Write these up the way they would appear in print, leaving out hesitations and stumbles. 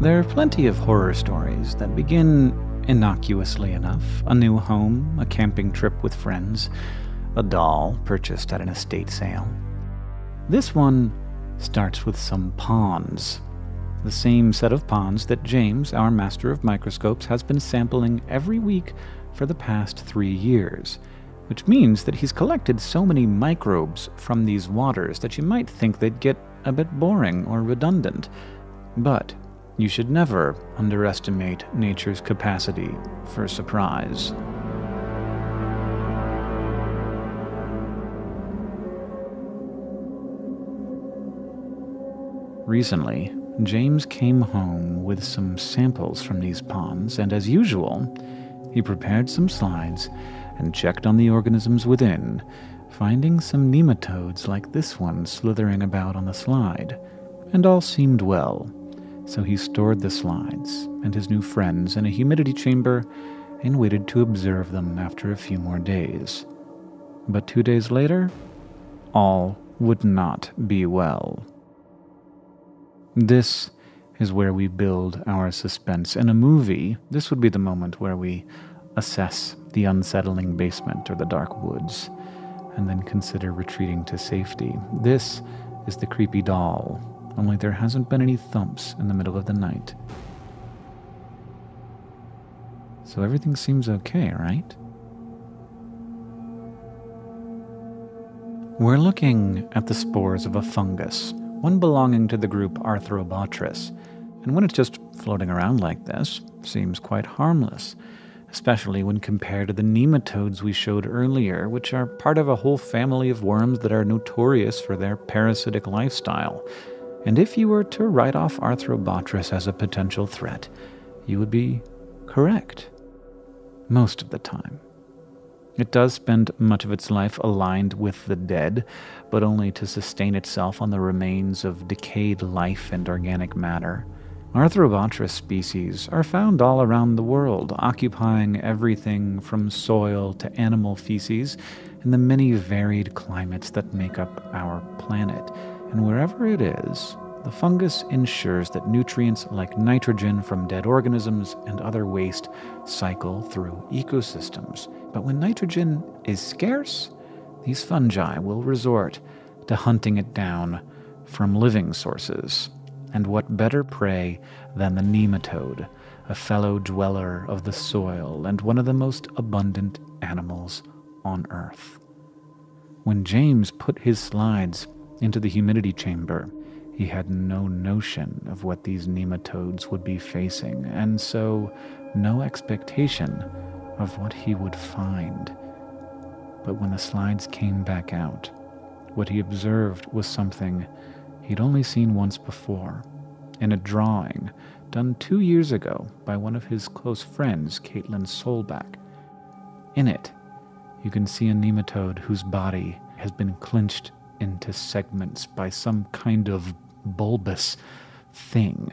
There are plenty of horror stories that begin innocuously enough. A new home, a camping trip with friends, a doll purchased at an estate sale. This one starts with some ponds. The same set of ponds that James, our master of microscopes, has been sampling every week for the past 3 years, which means that he's collected so many microbes from these waters that you might think they'd get a bit boring or redundant. But you should never underestimate nature's capacity for surprise. Recently, James came home with some samples from these ponds, and as usual, he prepared some slides and checked on the organisms within, finding some nematodes like this one slithering about on the slide, and all seemed well. So he stored the slides and his new friends in a humidity chamber and waited to observe them after a few more days. But 2 days later, all would not be well. This is where we build our suspense. In a movie, this would be the moment where we assess the unsettling basement or the dark woods, and then consider retreating to safety. This is the creepy doll, only there hasn't been any thumps in the middle of the night. So everything seems okay, right? We're looking at the spores of a fungus, one belonging to the group Arthrobotrys, and when it's just floating around like this, seems quite harmless, especially when compared to the nematodes we showed earlier, which are part of a whole family of worms that are notorious for their parasitic lifestyle. And if you were to write off Arthrobotrys as a potential threat, you would be correct. Most of the time. It does spend much of its life aligned with the dead, but only to sustain itself on the remains of decayed life and organic matter. Arthrobotrys species are found all around the world, occupying everything from soil to animal feces in the many varied climates that make up our planet. And wherever it is, the fungus ensures that nutrients like nitrogen from dead organisms and other waste cycle through ecosystems. But when nitrogen is scarce, these fungi will resort to hunting it down from living sources. And what better prey than the nematode, a fellow dweller of the soil and one of the most abundant animals on Earth. When James put his slides into the humidity chamber, he had no notion of what these nematodes would be facing, and so no expectation of what he would find. But when the slides came back out, what he observed was something he'd only seen once before, in a drawing done 2 years ago by one of his close friends, Katelyn Solbakk. In it, you can see a nematode whose body has been clinched into segments by some kind of bulbous thing.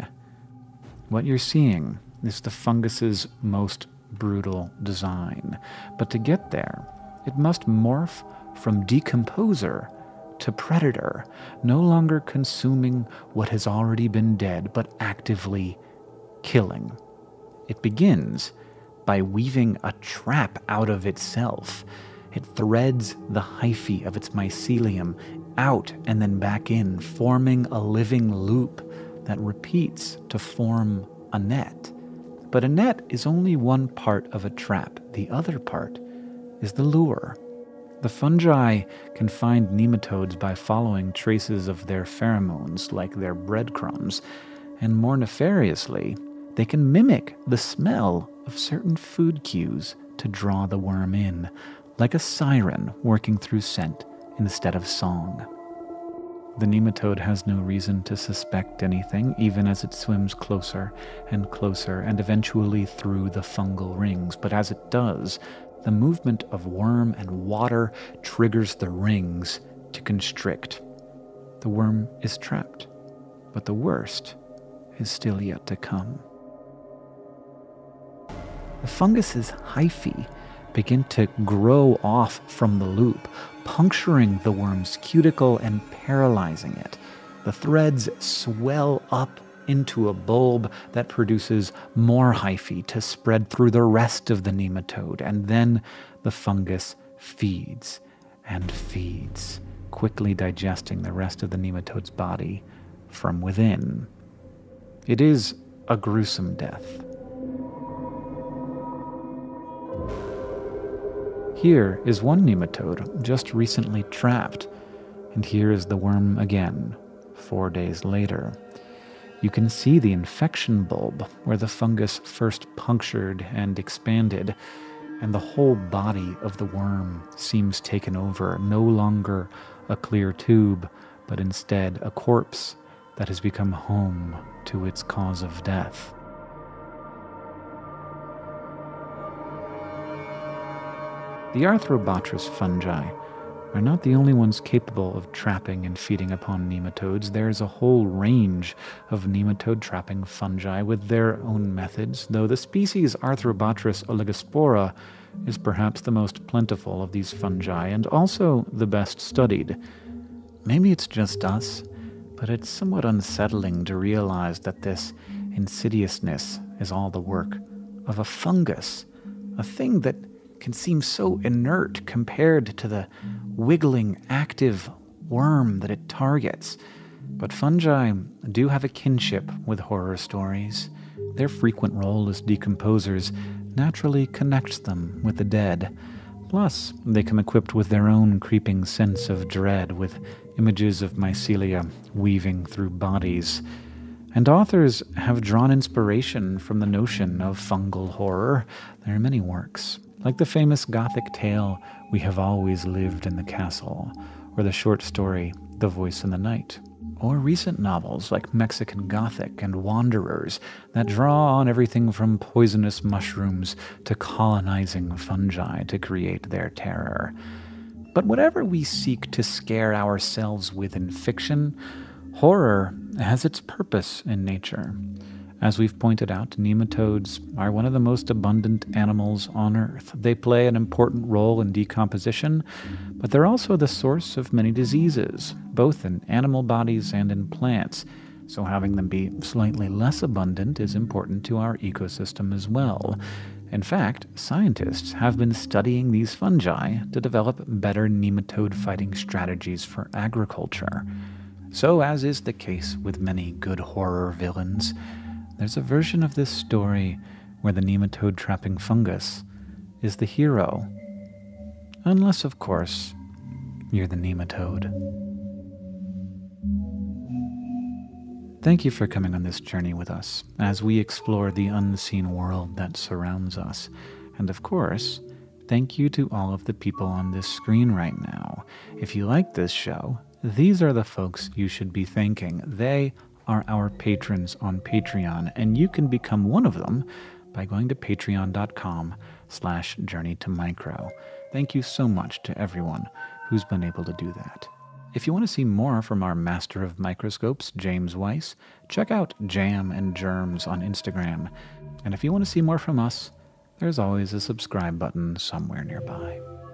What you're seeing is the fungus's most brutal design, but to get there, it must morph from decomposer to predator, no longer consuming what has already been dead, but actively killing. It begins by weaving a trap out of itself. It threads the hyphae of its mycelium out and then back in, forming a living loop that repeats to form a net. But a net is only one part of a trap. The other part is the lure. The fungi can find nematodes by following traces of their pheromones, like their breadcrumbs, and more nefariously, they can mimic the smell of certain food cues to draw the worm in, like a siren working through scent instead of song. The nematode has no reason to suspect anything, even as it swims closer and eventually through the fungal rings. But as it does, the movement of worm and water triggers the rings to constrict. The worm is trapped, but the worst is still yet to come. The fungus's hyphae begin to grow off from the loop, puncturing the worm's cuticle and paralyzing it. The threads swell up into a bulb that produces more hyphae to spread through the rest of the nematode, and then the fungus feeds and feeds, quickly digesting the rest of the nematode's body from within. It is a gruesome death. Here is one nematode just recently trapped, and here is the worm again, 4 days later. You can see the infection bulb where the fungus first punctured and expanded, and the whole body of the worm seems taken over, no longer a clear tube, but instead a corpse that has become home to its cause of death. The Arthrobotrys fungi are not the only ones capable of trapping and feeding upon nematodes. There is a whole range of nematode-trapping fungi with their own methods, though the species Arthrobotrys oligospora is perhaps the most plentiful of these fungi and also the best studied. Maybe it's just us, but it's somewhat unsettling to realize that this insidiousness is all the work of a fungus, a thing that can seem so inert compared to the wiggling, active worm that it targets. But fungi do have a kinship with horror stories. Their frequent role as decomposers naturally connects them with the dead. Plus, they come equipped with their own creeping sense of dread, with images of mycelia weaving through bodies. And authors have drawn inspiration from the notion of fungal horror. There are many works, like the famous Gothic tale We Have Always Lived in the Castle, or the short story The Voice in the Night, or recent novels like Mexican Gothic and Wanderers that draw on everything from poisonous mushrooms to colonizing fungi to create their terror. But whatever we seek to scare ourselves with in fiction, horror has its purpose in nature. As we've pointed out, nematodes are one of the most abundant animals on Earth. They play an important role in decomposition, but they're also the source of many diseases, both in animal bodies and in plants. So having them be slightly less abundant is important to our ecosystem as well. In fact, scientists have been studying these fungi to develop better nematode-fighting strategies for agriculture. So, as is the case with many good horror villains, there's a version of this story where the nematode-trapping fungus is the hero. Unless, of course, you're the nematode. Thank you for coming on this journey with us as we explore the unseen world that surrounds us. And of course, thank you to all of the people on this screen right now. If you like this show, these are the folks you should be thanking. They are our patrons on Patreon, and you can become one of them by going to patreon.com/journeytomicro. Thank you so much to everyone who's been able to do that. If you want to see more from our master of microscopes, James Weiss, check out Jam and Germs on Instagram. And if you want to see more from us, there's always a subscribe button somewhere nearby.